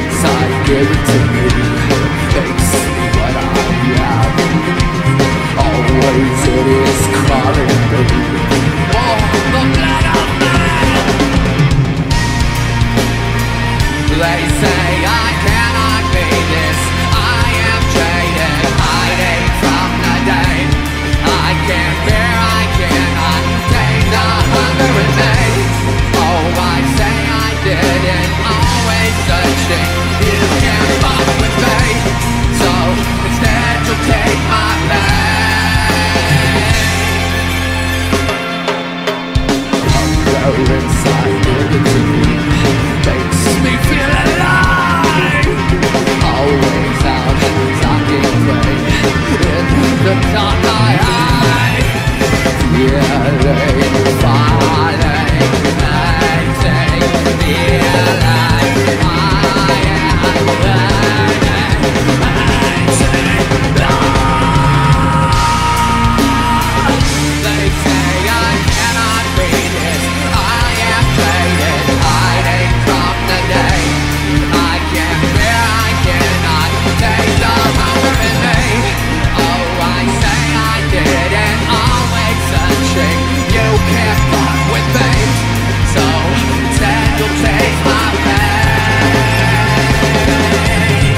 inside given to me makes me what I am. Always it is calling me. Oh, the blood of man. They say I cannot be this. I am jaded, hiding from the day. I can't bear, I cannot take the hunger in me. Oh, I say I didn't, always searching. You can't fuck with me, so instead you'll take my pain. Hunger inside nicotine makes me feel alive. Always out talking away in the dark I hide. Feeling, falling, acting, feeling I am learning, acting, they say I cannot be this. I am faded, hiding from the day. I can't bear, I cannot take the hunger in me. Oh, I say I didn't, always searching. You can't fuck with me, so instead you'll take my pain.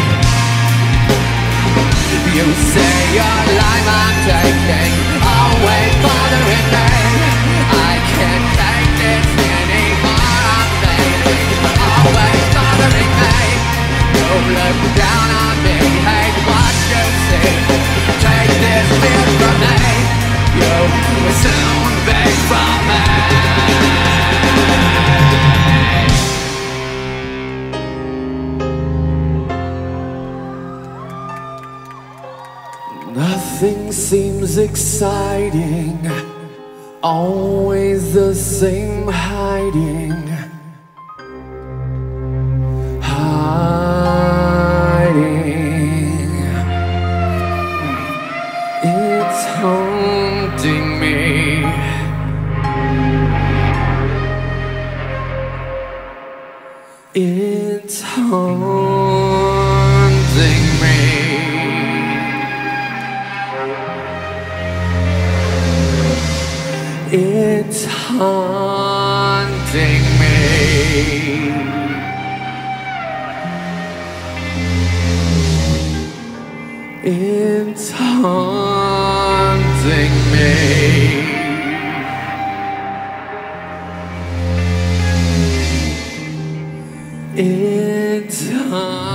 You say your life I'm taking, always bothering me. I can't take this anymore, I'm failing, always bothering me. You look down on me, hate what you see. Take this fear from me, you will soon be from me. Nothing seems exciting, always the same hiding. Hiding, it's haunting me. It's haunting me. It's haunting me. It's haunting me. It's haunting me.